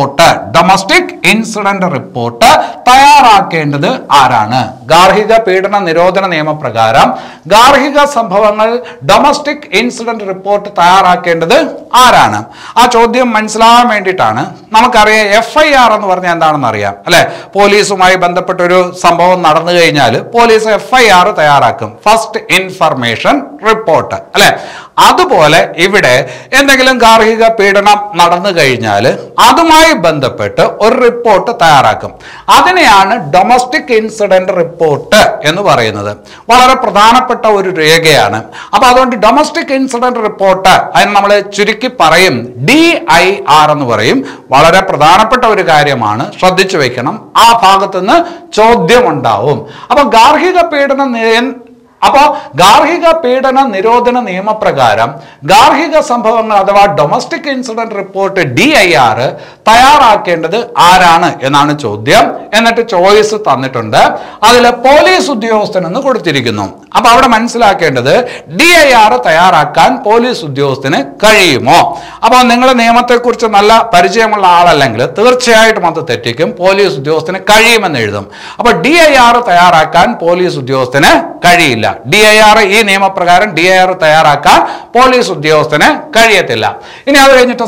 റിപ്പോർട്ട് തയ്യാറാക്കേണ്ടത് ആരാണ്? ഗാർഹിക പീഡന നിരോധന നിയമപ്രകാരം ഗാർഹിക സംഭവങ്ങൾ ഡൊമസ്റ്റിക് ഇൻസിഡന്റ് റിപ്പോർട്ട് തയ്യാറാക്കേണ്ടത് ആരാണ്? ആ ചോദ്യം മനസ്സിലാകാൻ വേണ്ടിയിട്ടാണ്. നമുക്കറിയാം FIR എന്ന് പറഞ്ഞാൽ എന്താണെന്ന് അറിയാം അല്ലെ? പോലീസുമായി ബന്ധപ്പെട്ട ഒരു സംഭവം നടന്നു കഴിഞ്ഞാൽ പോലീസ് FIR തയ്യാറാക്കും, ഫസ്റ്റ് ഇൻഫർമേഷൻ റിപ്പോർട്ട് അല്ലെ? അതുപോലെ ഇവിടെ എന്തെങ്കിലും ഗാർഹിക പീഡനം നടന്നു കഴിഞ്ഞാൽ അതുമായി ബന്ധപ്പെട്ട് ഒരു റിപ്പോർട്ട് തയ്യാറാക്കും. അതിനെയാണ് ഡൊമസ്റ്റിക് ഇൻസിഡന്റ് റിപ്പോർട്ട് എന്ന് പറയുന്നത്. വളരെ പ്രധാനപ്പെട്ട ഒരു രേഖയാണ്. അപ്പൊ അതുകൊണ്ട് ഡൊമസ്റ്റിക് ഇൻസിഡന്റ് റിപ്പോർട്ട് അതിന് നമ്മൾ ചുരുക്കി പറയും DIR എന്ന് പറയും. വളരെ പ്രധാനപ്പെട്ട ഒരു കാര്യമാണ്, ശ്രദ്ധിച്ചു വെക്കണം. ആ ഭാഗത്തുനിന്ന് ചോദ്യം ഉണ്ടാവും. അപ്പൊ ഗാർഹിക പീഡന നിരോധന നിയമപ്രകാരം ഗാർഹിക സംഭവങ്ങൾ അഥവാ ഡൊമസ്റ്റിക് ഇൻസിഡന്റ് റിപ്പോർട്ട് DIR തയ്യാറാക്കേണ്ടത് ആരാണ് എന്നാണ് ചോദ്യം. എന്നിട്ട് ചോയ്സ് തന്നിട്ടുണ്ട്. അതിൽ പോലീസ് ഉദ്യോഗസ്ഥൻ എന്ന് കൊടുത്തിരിക്കുന്നു. അപ്പൊ അവിടെ മനസ്സിലാക്കേണ്ടത് DIR തയ്യാറാക്കാൻ പോലീസ് ഉദ്യോഗസ്ഥന് കഴിയുമോ? അപ്പൊ നിങ്ങൾ നിയമത്തെക്കുറിച്ച് നല്ല പരിചയമുള്ള ആളല്ലെങ്കിൽ തീർച്ചയായിട്ടും അത് തെറ്റിക്കും. പോലീസ് ഉദ്യോഗസ്ഥന് കഴിയുമെന്ന് എഴുതും. അപ്പൊ DIR തയ്യാറാക്കാൻ പോലീസ് ഉദ്യോഗസ്ഥന് കഴിയില്ല. DIR ഈ നിയമപ്രകാരം DIR തയ്യാറാക്കാൻ പോലീസ് ഉദ്യോഗസ്ഥന് കഴിയത്തില്ല. ഇനി അത് കഴിഞ്ഞിട്ട്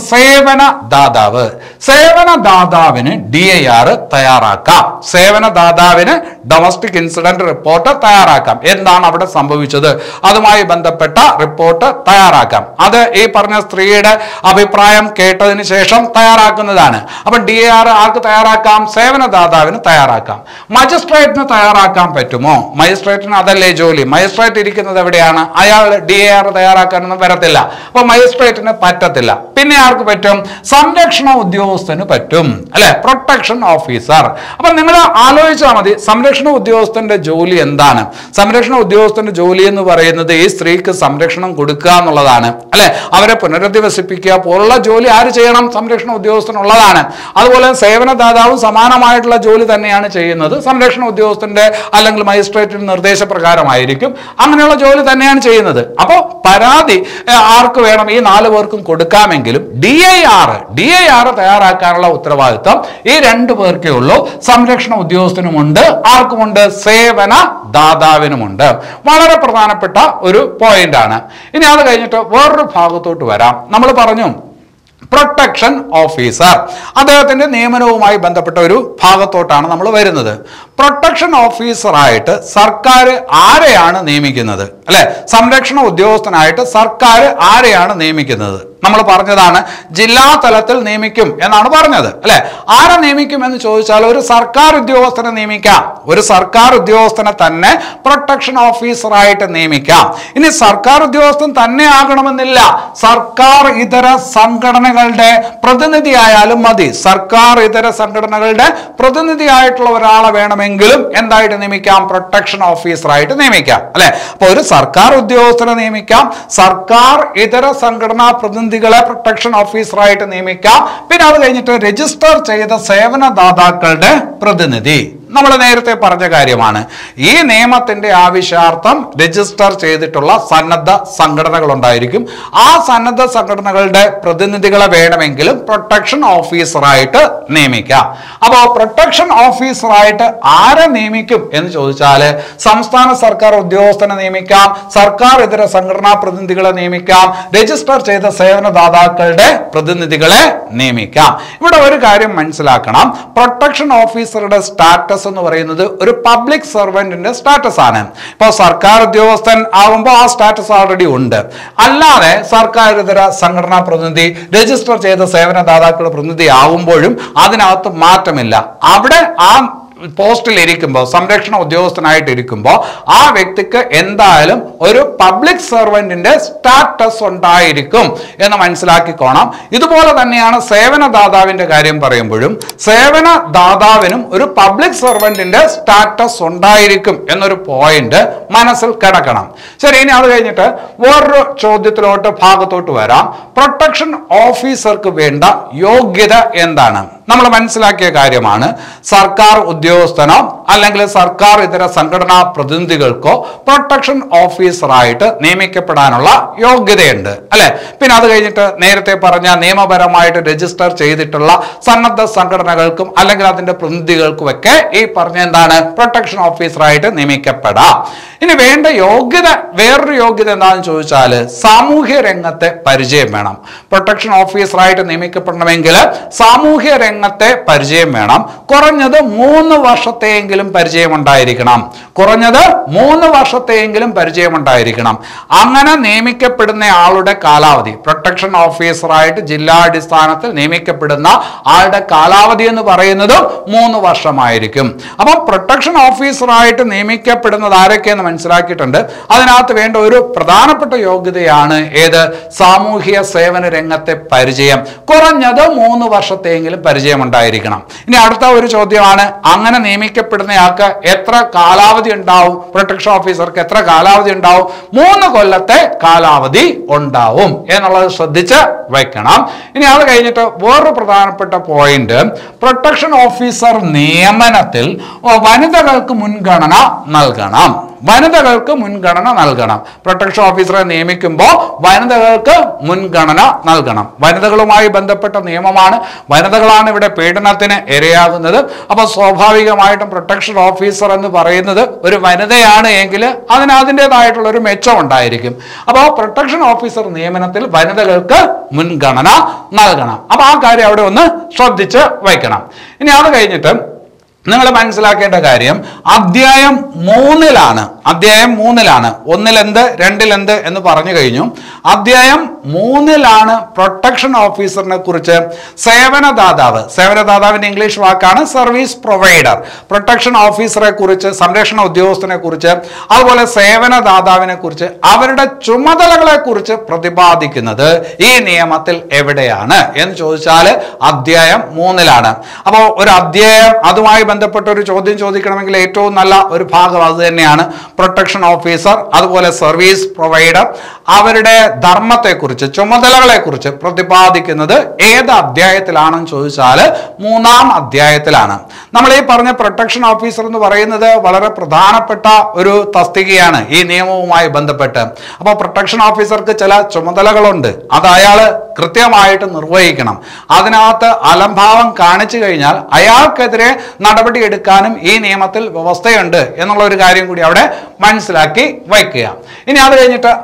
സേവനദാതാവിന് DIR തയ്യാറാക്കാം. സേവനദാതാവിന് ഡൊമസ്റ്റിക് ഇൻസിഡന്റ് റിപ്പോർട്ട് തയ്യാറാക്കാം. എന്താണ് അവിടെ സംഭവിച്ചത് അതുമായി ബന്ധപ്പെട്ട റിപ്പോർട്ട് തയ്യാറാക്കാം. അത് ഈ പറഞ്ഞ സ്ത്രീയുടെ അഭിപ്രായം കേട്ടതിന് ശേഷം തയ്യാറാക്കുന്നതാണ്. അപ്പൊ DIR ആർക്ക് തയ്യാറാക്കാം? സേവനദാതാവിന് തയ്യാറാക്കാം. മജിസ്ട്രേറ്റിന് തയ്യാറാക്കാൻ പറ്റുമോ? മജിസ്ട്രേറ്റിന് അതല്ലേ ജോലി. മജിസ്ട്രേറ്റ് ഇരിക്കുന്നത് എവിടെയാണ്? അയാൾ DIR തയ്യാറാക്കാനൊന്നും വരത്തില്ല. അപ്പൊ മജിസ്ട്രേറ്റിന് പറ്റത്തില്ല. പിന്നെ ആർക്ക് പറ്റും? സംരക്ഷണ ഉദ്യോഗസ്ഥന് പറ്റും അല്ലെ? Protection officer. അപ്പൊ നിങ്ങൾ ആലോചിച്ചാൽ മതി, സംരക്ഷണ ഉദ്യോഗസ്ഥന്റെ ജോലി എന്താണ്? സംരക്ഷണ ഉദ്യോഗസ്ഥന്റെ ജോലി എന്ന് പറയുന്നത് ഈ സ്ത്രീക്ക് സംരക്ഷണം കൊടുക്കുക എന്നുള്ളതാണ് അല്ലെ? അവരെ പുനരധിവസിപ്പിക്കുക പോലുള്ള ജോലി ആര് ചെയ്യണം? സംരക്ഷണ ഉദ്യോഗസ്ഥനുള്ളതാണ്. അതുപോലെ സേവനദാതാവും സമാനമായിട്ടുള്ള ജോലി തന്നെയാണ് ചെയ്യുന്നത്. സംരക്ഷണ ഉദ്യോഗസ്ഥന്റെ അല്ലെങ്കിൽ മജിസ്ട്രേറ്റിന്റെ നിർദ്ദേശപ്രകാരമായിരിക്കും. അങ്ങനെയുള്ള ജോലി തന്നെയാണ് ചെയ്യുന്നത്. അപ്പോൾ പരാതി ആർക്ക് വേണം? ഈ 4 പേർക്കും കൊടുക്കാമെങ്കിലും DIR തയ്യാറാക്കാനുള്ള ഉത്തരവാദിത്വം ഈ 2 പേർക്കേ ഉള്ളൂ. സംരക്ഷണ ഉദ്യോഗസ്ഥനുമുണ്ട്, ആർക്കുമുണ്ട്? സേവനദാതാവിനുമുണ്ട്. വളരെ പ്രധാനപ്പെട്ട ഒരു പോയിന്റ് ആണ്. ഇനി അത് കഴിഞ്ഞിട്ട് വേറൊരു ഭാഗത്തോട്ട് വരാം. നമ്മൾ പറഞ്ഞു പ്രൊട്ടക്ഷൻ ഓഫീസർ, അദ്ദേഹത്തിന്റെ നിയമനവുമായി ബന്ധപ്പെട്ട ഒരു ഭാഗത്തോട്ടാണ് നമ്മൾ വരുന്നത്. പ്രൊട്ടക്ഷൻ ഓഫീസറായിട്ട് സർക്കാർ ആരെയാണ് നിയമിക്കുന്നത് അല്ലെ? സംരക്ഷണ ഉദ്യോഗസ്ഥനായിട്ട് സർക്കാർ ആരെയാണ് നിയമിക്കുന്നത്? നമ്മൾ പറഞ്ഞതാണ് ജില്ലാ തലത്തിൽ നിയമിക്കും എന്നാണ് പറഞ്ഞത് അല്ലെ. ആരെ നിയമിക്കും എന്ന് ചോദിച്ചാൽ ഒരു സർക്കാർ ഉദ്യോഗസ്ഥനെ നിയമിക്കാം. ഒരു സർക്കാർ ഉദ്യോഗസ്ഥനെ തന്നെ പ്രൊട്ടക്ഷൻ ഓഫീസറായിട്ട് നിയമിക്കാം. ഇനി സർക്കാർ ഉദ്യോഗസ്ഥൻ തന്നെ ആകണമെന്നില്ല, സർക്കാർ ഇതര സംഘടനകളുടെ പ്രതിനിധിയായാലും മതി. സർക്കാർ ഇതര സംഘടനകളുടെ പ്രതിനിധിയായിട്ടുള്ള ഒരാളെ വേണമെങ്കിലും എന്തായിട്ട് നിയമിക്കാം? പ്രൊട്ടക്ഷൻ ഓഫീസറായിട്ട് നിയമിക്കാം അല്ലെ. അപ്പൊ ഒരു സർക്കാർ ഉദ്യോഗസ്ഥനെ നിയമിക്കാം, സർക്കാർ ഇതര സംഘടനാ പ്രതിനിധികളെ പ്രൊട്ടക്ഷൻ ഓഫീസറായിട്ട് നിയമിക്കാം. പിന്നെ അത് കഴിഞ്ഞിട്ട് രജിസ്റ്റർ ചെയ്ത സേവനദാതാക്കളുടെ പ്രതിനിധി. നമ്മൾ നേരത്തെ പറഞ്ഞ കാര്യമാണ്. ഈ നിയമത്തിന്റെ ആവശ്യാർത്ഥം രജിസ്റ്റർ ചെയ്തിട്ടുള്ള സന്നദ്ധ സംഘടനകൾ ഉണ്ടായിരിക്കും. ആ സന്നദ്ധ സംഘടനകളുടെ പ്രതിനിധികളെ വേണമെങ്കിലും പ്രൊട്ടക്ഷൻ ഓഫീസറായിട്ട് നിയമിക്കാം. അപ്പോൾ പ്രൊട്ടക്ഷൻ ഓഫീസറായിട്ട് ആരെ നിയമിക്കും എന്ന് ചോദിച്ചാൽ സംസ്ഥാന സർക്കാർ ഉദ്യോഗസ്ഥനെ നിയമിക്കാം, സർക്കാർ ഇതര സംഘടനാ പ്രതിനിധികളെ നിയമിക്കാം, രജിസ്റ്റർ ചെയ്ത സേവനദാതാക്കളുടെ പ്രതിനിധികളെ നിയമിക്കാം. ഇവിടെ ഒരു കാര്യം മനസ്സിലാക്കണം. പ്രൊട്ടക്ഷൻ ഓഫീസറുടെ സ്റ്റാറ്റസ് എന്ന് പറയുന്നത് ഒരു പബ്ലിക് സർവന്റിന്റെ സ്റ്റാറ്റസ് ആണ്. ഇപ്പോൾ സർക്കാർ ഉദ്യോഗസ്ഥൻ ആകുമ്പോൾ ആ സ്റ്റാറ്റസ് ഓൾറെഡി ഉണ്ട്. അല്ലാതെ സർക്കാർ ഇതര സംഘടനാ പ്രതിനിധി, രജിസ്റ്റർ ചെയ്ത സേവനദാതാക്കളുടെ പ്രതിനിധി ആവുമ്പോഴും അതിനകത്ത് മാറ്റമില്ല. അവിടെ ആ പോസ്റ്റിൽ ഇരിക്കുമ്പോൾ, സംരക്ഷണ ഉദ്യോഗസ്ഥനായിട്ട് ഇരിക്കുമ്പോൾ ആ വ്യക്തിക്ക് എന്തായാലും ഒരു പബ്ലിക് സർവന്റിന്റെ സ്റ്റാറ്റസ് ഉണ്ടായിരിക്കും എന്ന് മനസ്സിലാക്കിക്കോണം. ഇതുപോലെ തന്നെയാണ് സേവനദാതാവിന്റെ കാര്യം പറയുമ്പോഴും സേവനദാതാവിനും ഒരു പബ്ലിക് സർവന്റിന്റെ സ്റ്റാറ്റസ് ഉണ്ടായിരിക്കും എന്നൊരു പോയിന്റ് മനസ്സിൽ കിടക്കണം. ശരി, ഇനി അത് കഴിഞ്ഞിട്ട് വേറൊരു ചോദ്യത്തിലോട്ട് ഭാഗത്തോട്ട് വരാം. പ്രൊട്ടക്ഷൻ ഓഫീസർക്ക് വേണ്ട യോഗ്യത എന്താണ്? നമ്മൾ മനസ്സിലാക്കിയ കാര്യമാണ്. സർക്കാർ ഉദ്യോഗസ്ഥനോ അല്ലെങ്കിൽ സർക്കാർ ഇതര സംഘടനാ പ്രതിനിധികൾക്കോ പ്രൊട്ടക്ഷൻ ഓഫീസറായിട്ട് നിയമിക്കപ്പെടാനുള്ള യോഗ്യതയുണ്ട് അല്ലെ. പിന്നെ അത് കഴിഞ്ഞിട്ട് നേരത്തെ പറഞ്ഞ നിയമപരമായിട്ട് രജിസ്റ്റർ ചെയ്തിട്ടുള്ള സന്നദ്ധ സംഘടനകൾക്കും അല്ലെങ്കിൽ അതിന്റെ പ്രതിനിധികൾക്കും ഒക്കെ ഈ പറഞ്ഞ എന്താണ്? പ്രൊട്ടക്ഷൻ ഓഫീസറായിട്ട് നിയമിക്കപ്പെടാം. ഇനി വേണ്ട യോഗ്യത, വേറൊരു യോഗ്യത എന്താണെന്ന് ചോദിച്ചാൽ സാമൂഹ്യ രംഗത്തെ പരിചയം വേണം. പ്രൊട്ടക്ഷൻ ഓഫീസറായിട്ട് നിയമിക്കപ്പെടണമെങ്കിൽ സാമൂഹ്യ രംഗത്തെ പരിചയം വേണം. കുറഞ്ഞത് 3 വർഷത്തെയെങ്കിലും പരിചയം ഉണ്ടായിരിക്കണം. കുറഞ്ഞത് 3 വർഷത്തെയെങ്കിലും പരിചയം ഉണ്ടായിരിക്കണം. അങ്ങനെ നിയമിക്കപ്പെടുന്ന ആളുടെ കാലാവധി, പ്രൊട്ടക്ഷൻ ഓഫീസറായിട്ട് ജില്ലാടിസ്ഥാനത്തിൽ നിയമിക്കപ്പെടുന്ന ആളുടെ കാലാവധി എന്ന് പറയുന്നത് 3 വർഷമായിരിക്കും. അപ്പം പ്രൊട്ടക്ഷൻ ഓഫീസറായിട്ട് നിയമിക്കപ്പെടുന്നത് ആരൊക്കെയെന്ന് മനസ്സിലാക്കിയിട്ടുണ്ട്. അതിനകത്ത് വേണ്ട ഒരു പ്രധാനപ്പെട്ട യോഗ്യതയാണ് ഏത്? സാമൂഹ്യ സേവന രംഗത്തെ പരിചയം. കുറഞ്ഞത് 3 വർഷത്തെയെങ്കിലും പരിചയം ഉണ്ടായിരിക്കണം. ഇനി അടുത്ത ഒരു ചോദ്യമാണ്, അങ്ങനെ നിയമിക്കപ്പെടുന്നയാൾക്ക് എത്ര കാലാവധി ഉണ്ടാവും? പ്രൊട്ടക്ഷൻ ഓഫീസർക്ക് എത്ര കാലാവധി ഉണ്ടാവും? 3 കൊല്ലത്തെ കാലാവധി ഉണ്ടാവും എന്നുള്ളത് ശ്രദ്ധിച്ച് വയ്ക്കണം. ഇനി അത് കഴിഞ്ഞിട്ട് വേറൊരു പ്രധാനപ്പെട്ട പോയിന്റ്, പ്രൊട്ടക്ഷൻ ഓഫീസർ നിയമനത്തിൽ വനിതകൾക്ക് മുൻഗണന നൽകണം. വനിതകൾക്ക് മുൻഗണന നൽകണം. പ്രൊട്ടക്ഷൻ ഓഫീസറെ നിയമിക്കുമ്പോൾ വനിതകൾക്ക് മുൻഗണന നൽകണം. വനിതകളുമായി ബന്ധപ്പെട്ട നിയമമാണ്. വനിതകളാണ് ഇവിടെ പീഡനത്തിന് ഇരയാകുന്നത്. അപ്പൊ സ്വാഭാവികമായിട്ടും പ്രൊട്ടക്ഷൻ ഓഫീസർ എന്ന് പറയുന്നത് ഒരു വനിതയാണ് എങ്കിൽ അതിന് അതിൻ്റെതായിട്ടുള്ള ഒരു മെച്ചം ഉണ്ടായിരിക്കും. അപ്പോൾ പ്രൊട്ടക്ഷൻ ഓഫീസർ നിയമനത്തിൽ വനിതകൾക്ക് മുൻഗണന നൽകണം. അപ്പൊ ആ കാര്യം അവിടെ ഒന്ന് ശ്രദ്ധിച്ച് വയ്ക്കണം. ഇനി അത് കഴിഞ്ഞിട്ട് നിങ്ങൾ മനസ്സിലാക്കേണ്ട കാര്യം അധ്യായം 3-ലാണ്. അധ്യായം 3-ലാണ്. 1-ലെന്ത് 2-ലെന്ത് എന്ന് പറഞ്ഞു കഴിഞ്ഞു. അധ്യായം 3-ലാണ് പ്രൊട്ടക്ഷൻ ഓഫീസറിനെ കുറിച്ച് സേവനദാതാവ്, സേവനദാതാവിന്റെ ഇംഗ്ലീഷ് വാക്കാണ് സർവീസ് പ്രൊവൈഡർ. പ്രൊട്ടക്ഷൻ ഓഫീസറെ കുറിച്ച്, സംരക്ഷണ ഉദ്യോഗസ്ഥനെ കുറിച്ച്, അതുപോലെ സേവനദാതാവിനെ കുറിച്ച്, അവരുടെ ചുമതലകളെ കുറിച്ച് പ്രതിപാദിക്കുന്നത് ഈ നിയമത്തിൽ എവിടെയാണ് എന്ന് ചോദിച്ചാൽ അധ്യായം 3-ലാണ്. അപ്പോൾ ഒരു അധ്യായം അതുമായി ബന്ധപ്പെട്ട ഒരു ചോദ്യം ചോദിക്കണമെങ്കിൽ ഏറ്റവും നല്ല ഒരു ഭാഗം അത് തന്നെയാണ്. പ്രൊട്ടക്ഷൻ ഓഫീസർ, അതുപോലെ സർവീസ് പ്രൊവൈഡർ, അവരുടെ ധർമ്മത്തെക്കുറിച്ച്, ചുമതലകളെക്കുറിച്ച് പ്രതിപാദിക്കുന്നത് ഏത് അധ്യായത്തിലാണെന്ന് ചോദിച്ചാൽ 3-ാം അധ്യായത്തിലാണ്. നമ്മൾ ഈ പറഞ്ഞ പ്രൊട്ടക്ഷൻ ഓഫീസർ എന്ന് പറയുന്നത് വളരെ പ്രധാനപ്പെട്ട ഒരു തസ്തികയാണ് ഈ നിയമവുമായി ബന്ധപ്പെട്ട്. അപ്പോൾ പ്രൊട്ടക്ഷൻ ഓഫീസർക്ക് ചില ചുമതലകളുണ്ട്. അത് അയാൾ കൃത്യമായിട്ട് നിർവഹിക്കണം. അതിനകത്ത് അലംഭാവം കാണിച്ചു കഴിഞ്ഞാൽ അയാൾക്കെതിരെ നടപടി എടുക്കാനും ഈ നിയമത്തിൽ വ്യവസ്ഥയുണ്ട് എന്നുള്ള ഒരു കാര്യം കൂടി അവിടെ മനസ്സിലാക്കി വയ്ക്കുക. ഇനി അത് കഴിഞ്ഞിട്ട് അധ്യായം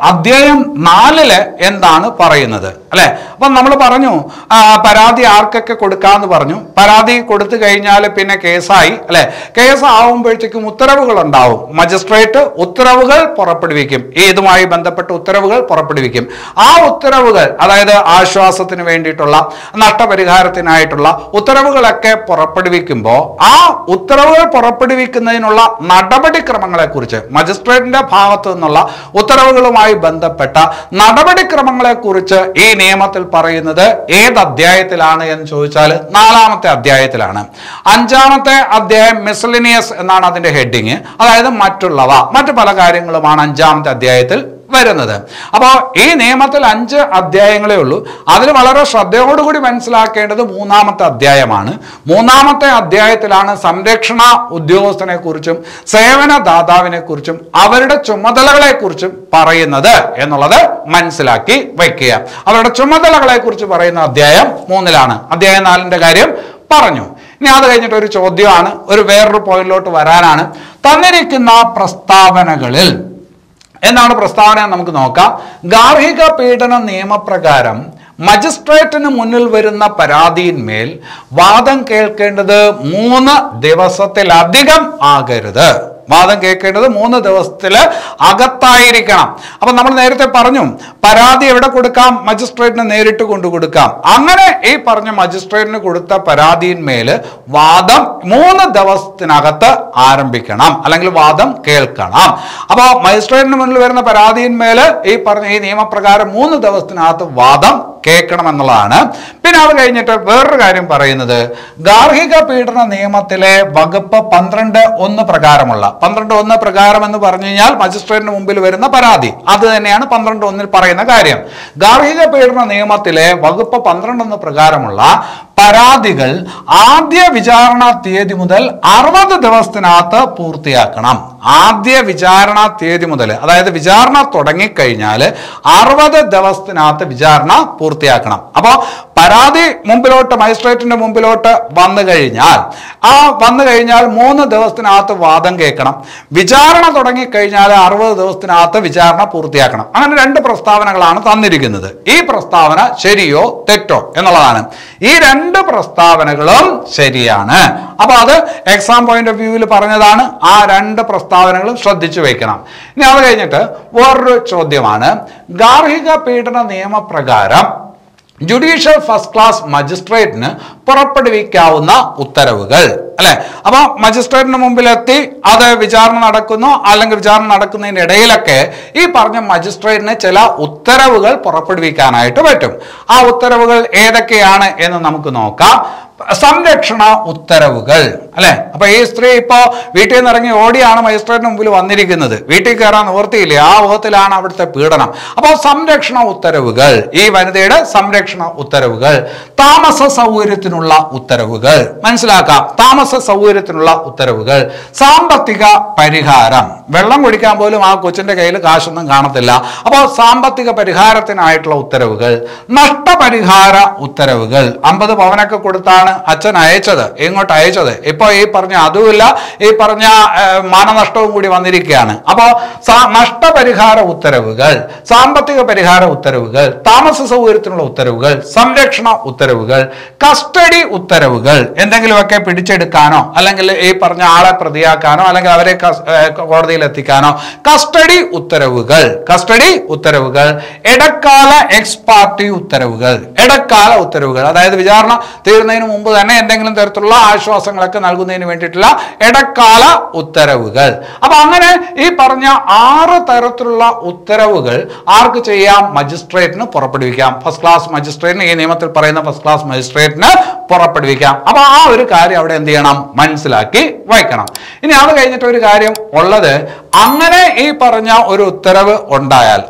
അധ്യായം 4 എന്താണ് പറയുന്നത് അല്ലെ? അപ്പൊ നമ്മൾ പറഞ്ഞു പരാതി ആർക്കൊക്കെ കൊടുക്കാന്ന് പറഞ്ഞു. പരാതി കൊടുത്തു കഴിഞ്ഞാൽ പിന്നെ കേസായി അല്ലെ? കേസ് ആവുമ്പോഴത്തേക്കും ഉത്തരവുകൾ ഉണ്ടാവും. മജിസ്ട്രേറ്റ് ഉത്തരവുകൾ പുറപ്പെടുവിക്കും. ഇതുമായി ബന്ധപ്പെട്ട ഉത്തരവുകൾ പുറപ്പെടുവിക്കും. ആ ഉത്തരവുകൾ, അതായത് ആശ്വാസത്തിന് വേണ്ടിയിട്ടുള്ള, നഷ്ടപരിഹാരത്തിനായിട്ടുള്ള ഉത്തരവുകളൊക്കെ പുറപ്പെടുവിക്കുമ്പോൾ ആ ഉത്തരവുകൾ പുറപ്പെടുവിക്കുന്നതിനുള്ള നടപടിക്രമങ്ങളെ കുറിച്ച്, മജിസ്ട്രേറ്റിന്റെ ഭാഗത്തു നിന്നുള്ള ഉത്തരവുകളുമായി ബന്ധപ്പെട്ട നടപടിക്രമങ്ങളെ കുറിച്ച് ഈ നിയമത്തിൽ പറയുന്നത് ഏത് അധ്യായത്തിലാണ് എന്ന് ചോദിച്ചാൽ 4-ാമത്തെ അധ്യായത്തിലാണ്. 5-ാമത്തെ അധ്യായം മിസ്ലിനിയസ് എന്നാണ് അതിന്റെ ഹെഡിങ്. അതായത് മറ്റുള്ളവ, മറ്റു പല കാര്യങ്ങളുമാണ് 5-ാമത്തെ അധ്യായത്തിൽ വരുന്നത്. അപ്പോൾ ഈ നിയമത്തിൽ 5 അധ്യായങ്ങളേ ഉള്ളൂ. അതിൽ വളരെ ശ്രദ്ധയോടുകൂടി മനസ്സിലാക്കേണ്ടത് 3-ാമത്തെ അധ്യായമാണ്. 3-ാമത്തെ അധ്യായത്തിലാണ് സംരക്ഷണ ഉദ്യോഗസ്ഥനെ കുറിച്ചും സേവനദാതാവിനെ കുറിച്ചും അവരുടെ ചുമതലകളെ കുറിച്ചും പറയുന്നത് എന്നുള്ളത് മനസ്സിലാക്കി വയ്ക്കുക. അവരുടെ ചുമതലകളെ കുറിച്ച് പറയുന്ന അധ്യായം 3-ലാണ്. അധ്യായം 4-ന്റെ കാര്യം പറഞ്ഞു. ഇനി അത് കഴിഞ്ഞിട്ട് ഒരു ചോദ്യമാണ്, ഒരു വേറൊരു പോയിന്റിലോട്ട് വരാനാണ്. തന്നിരിക്കുന്ന പ്രസ്താവനകളിൽ എന്താണ് പ്രസ്താവന നമുക്ക് നോക്കാം. ഗാർഹിക പീഡന നിയമപ്രകാരം മജിസ്ട്രേറ്റിന് മുന്നിൽ വരുന്ന പരാതിയിന്മേൽ വാദം കേൾക്കേണ്ടത് 3 ദിവസത്തിലധികം ആകരുത്. വാദം കേൾക്കേണ്ടത് 3 ദിവസത്തിൽ അകത്തായിരിക്കണം. അപ്പൊ നമ്മൾ നേരത്തെ പറഞ്ഞു പരാതി എവിടെ കൊടുക്കാം? മജിസ്ട്രേറ്റിന് നേരിട്ട് കൊണ്ടു കൊടുക്കാം. അങ്ങനെ ഈ പറഞ്ഞ മജിസ്ട്രേറ്റിന് കൊടുത്ത പരാതിയിന്മേൽ വാദം 3 ദിവസത്തിനകത്ത് ആരംഭിക്കണം, അല്ലെങ്കിൽ വാദം കേൾക്കണം. അപ്പൊ മജിസ്ട്രേറ്റിന് മുന്നിൽ വരുന്ന പരാതിയിന്മേൽ ഈ പറഞ്ഞ ഈ നിയമപ്രകാരം 3 ദിവസത്തിനകത്ത് വാദം കേൾക്കണം എന്നുള്ളതാണ്. പിന്നെ അത് കഴിഞ്ഞിട്ട് വേറൊരു കാര്യം പറയുന്നത്, ഗാർഹിക പീഡന നിയമത്തിലെ വകുപ്പ് 12(1) പ്രകാരമുള്ള 12(1) പ്രകാരം എന്ന് പറഞ്ഞു കഴിഞ്ഞാൽ മജിസ്ട്രേറ്റിന് മുമ്പിൽ വരുന്ന പരാതി, അത് തന്നെയാണ് 12(1)ൽ പറയുന്ന കാര്യം. ഗാർഹിക പീഡന നിയമത്തിലെ വകുപ്പ് 12(1) പ്രകാരമുള്ള പരാതികൾ ആദ്യ വിചാരണ തീയതി മുതൽ 60 ദിവസത്തിനകത്ത് പൂർത്തിയാക്കണം. ആദ്യ വിചാരണ തീയതി മുതൽ, അതായത് വിചാരണ തുടങ്ങിക്കഴിഞ്ഞാൽ 60 ദിവസത്തിനകത്ത് വിചാരണ പൂർത്തിയാക്കണം. അപ്പോൾ പരാതി മുമ്പിലോട്ട്, മജിസ്ട്രേറ്റിന്റെ മുമ്പിലോട്ട് വന്നു കഴിഞ്ഞാൽ 3 ദിവസത്തിനകത്ത് വാദം കേൾക്കണം. വിചാരണ തുടങ്ങിക്കഴിഞ്ഞാൽ 60 ദിവസത്തിനകത്ത് വിചാരണ പൂർത്തിയാക്കണം. അങ്ങനെ 2 പ്രസ്താവനകളാണ് തന്നിരിക്കുന്നത്. ഈ പ്രസ്താവന ശരിയോ തെറ്റോ എന്നുള്ളതാണ്. ഈ 2 പ്രസ്താവനകളും ശരിയാണ്. അപ്പൊ അത് എക്സാം പോയിന്റ് ഓഫ് വ്യൂവിൽ പറഞ്ഞതാണ്. ആ 2 പ്രസ്താവനകളും ശ്രദ്ധിച്ചു വെക്കണം. ഇനി അത് കഴിഞ്ഞിട്ട് വേറൊരു ചോദ്യമാണ്, ഗാർഹിക പീഡന നിയമപ്രകാരം ജുഡീഷ്യൽ ഫസ്റ്റ് ക്ലാസ് മജിസ്ട്രേറ്റിന് പുറപ്പെടുവിക്കാവുന്ന ഉത്തരവുകൾ അല്ലെ? അപ്പൊ മജിസ്ട്രേറ്റിന് മുമ്പിലെത്തി അത് വിചാരണ നടക്കുന്നു, അല്ലെങ്കിൽ വിചാരണ നടക്കുന്നതിന്റെ ഇടയിലൊക്കെ ഈ പറഞ്ഞ മജിസ്ട്രേറ്റിന് ചില ഉത്തരവുകൾ പുറപ്പെടുവിക്കാനായിട്ട് പറ്റും. ആ ഉത്തരവുകൾ ഏതൊക്കെയാണ് എന്ന് നമുക്ക് നോക്കാം. സംരക്ഷണ ഉത്തരവുകൾ അല്ലെ? അപ്പൊ ഈ സ്ത്രീ ഇപ്പോ വീട്ടിൽ നിന്ന് ഇറങ്ങി ഓടിയാണ് മജിസ്ട്രേറ്റിന് മുമ്പിൽ വന്നിരിക്കുന്നത്. വീട്ടിൽ കയറാൻ നിവർത്തിയില്ലേ, ആ വിധത്തിലാണ് അവിടുത്തെ പീഡനം. അപ്പോൾ സംരക്ഷണ ഉത്തരവുകൾ, ഈ വനിതയുടെ സംരക്ഷണ ഉത്തരവുകൾ. താമസ സൗകര്യത്തിനുള്ള ഉത്തരവുകൾ, മനസ്സിലാക്കാം, താമസ സൗകര്യത്തിനുള്ള ഉത്തരവുകൾ. സാമ്പത്തിക പരിഹാരം, വെള്ളം കുടിക്കാൻ പോലും ആ കൊച്ചിന്റെ കയ്യിൽ കാശൊന്നും കാണത്തില്ല. അപ്പോൾ സാമ്പത്തിക പരിഹാരത്തിനായിട്ടുള്ള ഉത്തരവുകൾ. നഷ്ടപരിഹാര ഉത്തരവുകൾ, 50 പവനൊക്കെ കൊടുത്താണ് അച്ഛൻ അയച്ചത്, ഇങ്ങോട്ട് അയച്ചത്. ഇപ്പൊ ഈ പറഞ്ഞ അതുമില്ല, ഈ പറഞ്ഞ മാനനഷ്ടവും കൂടി വന്നിരിക്കുകയാണ്. അപ്പോ നഷ്ടപരിഹാര ഉത്തരവുകൾ, സാമ്പത്തിക പരിഹാര ഉത്തരവുകൾ, താമസ സൗകര്യത്തിനുള്ള ഉത്തരവുകൾ, സംരക്ഷണ ഉത്തരവുകൾ, കസ്റ്റഡി ഉത്തരവുകൾ, എന്തെങ്കിലുമൊക്കെ പിടിച്ചെടുക്കാനോ അല്ലെങ്കിൽ ഈ പറഞ്ഞ ആളെ പ്രതിയാക്കാനോ അല്ലെങ്കിൽ അവരെ കോടതിയിൽ എത്തിക്കാനോ കസ്റ്റഡി ഉത്തരവുകൾ. കസ്റ്റഡി ഉത്തരവുകൾ. ഇടക്കാല എക്സ് പാർട്ടി ഉത്തരവുകൾ. ഇടക്കാല ഉത്തരവുകൾ, അതായത് വിചാരണ തീരുന്നതിന് മുമ്പ് തന്നെ എന്തെങ്കിലും തരത്തിലുള്ള ആശ്വാസങ്ങളൊക്കെ നൽകുന്നതിന് വേണ്ടിയിട്ടുള്ള ഇടക്കാല ഉത്തരവുകൾ. അപ്പൊ അങ്ങനെ ഈ പറഞ്ഞ 6 തരത്തിലുള്ള ഉത്തരവുകൾ ആർക്ക് ചെയ്യാം? മജിസ്ട്രേറ്റിന് പുറപ്പെടുവിക്കാം. ഫസ്റ്റ് ക്ലാസ് മജിസ്ട്രേറ്റിന്, ഈ നിയമത്തിൽ പറയുന്ന ഫസ്റ്റ് ക്ലാസ് മജിസ്ട്രേറ്റിന് പുറപ്പെടുവിക്കാം. അപ്പൊ ആ ഒരു കാര്യം അവിടെ എന്ത് ചെയ്യണം? മനസ്സിലാക്കി വയ്ക്കണം. ഇനി അത് കഴിഞ്ഞിട്ട് ഒരു കാര്യം ഉള്ളത്, അങ്ങനെ ഈ പറഞ്ഞ ഒരു ഉത്തരവ് ഉണ്ടായാൽ,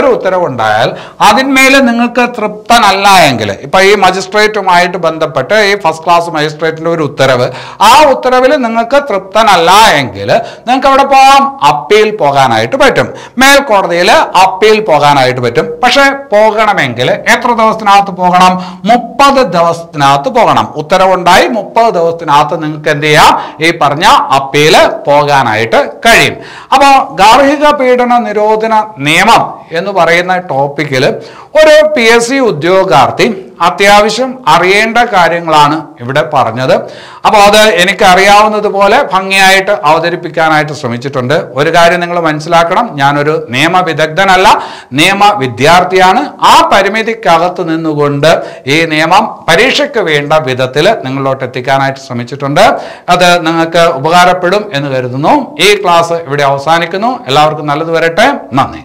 അതിന്മേൽ നിങ്ങൾക്ക് തൃപ്തനല്ല എങ്കിൽ, ഇപ്പൊ ഈ മജിസ്ട്രേറ്റുമായിട്ട് ബന്ധപ്പെട്ട് ഈ ഫസ്റ്റ് ക്ലാസ് മജിസ്ട്രേറ്റിന്റെ ഒരു ഉത്തരവ്. ആ ഉത്തരവിൽ നിങ്ങൾക്ക് തൃപ്തനല്ല എങ്കിൽ നിങ്ങൾക്ക് അവിടെ പോകാം, അപ്പീൽ പോകാനായിട്ട് പറ്റും, മേൽക്കോടതിയിൽ അപ്പീൽ പോകാനായിട്ട് പറ്റും. പക്ഷെ പോകണമെങ്കിൽ എത്ര ദിവസത്തിനകത്ത് പോകണം? 30 ദിവസത്തിനകത്ത് പോകണം. ഉത്തരവുണ്ടായി 30 ദിവസത്തിനകത്ത് നിങ്ങൾക്ക് എന്ത് ചെയ്യാം? ഈ പറഞ്ഞ അപ്പീല് പോകാനായിട്ട് കഴിയും. അപ്പോൾ ഗാർഹിക പീഡന നിരോധന നിയമം എന്ന് പറയുന്ന ടോപ്പിക്കിൽ ഒരു PSC ഉദ്യോഗാർത്ഥി അത്യാവശ്യം അറിയേണ്ട കാര്യങ്ങളാണ് ഇവിടെ പറഞ്ഞത്. അപ്പോൾ അത് എനിക്ക് അറിയാവുന്നതുപോലെ ഭംഗിയായിട്ട് അവതരിപ്പിക്കാനായിട്ട് ശ്രമിച്ചിട്ടുണ്ട്. ഒരു കാര്യം നിങ്ങൾ മനസ്സിലാക്കണം, ഞാനൊരു നിയമ വിദഗ്ധനല്ല, നിയമ വിദ്യാർത്ഥിയാണ്. ആ പരിമിതിക്കകത്ത് നിന്നുകൊണ്ട് ഈ നിയമം പരീക്ഷയ്ക്ക് വേണ്ട വിധത്തിൽ നിങ്ങളിലോട്ട് എത്തിക്കാനായിട്ട് ശ്രമിച്ചിട്ടുണ്ട്. അത് നിങ്ങൾക്ക് ഉപകാരപ്പെടും എന്ന് കരുതുന്നു. ഈ ക്ലാസ് ഇവിടെ അവസാനിക്കുന്നു. എല്ലാവർക്കും നല്ലത് വരട്ടെ. നന്ദി.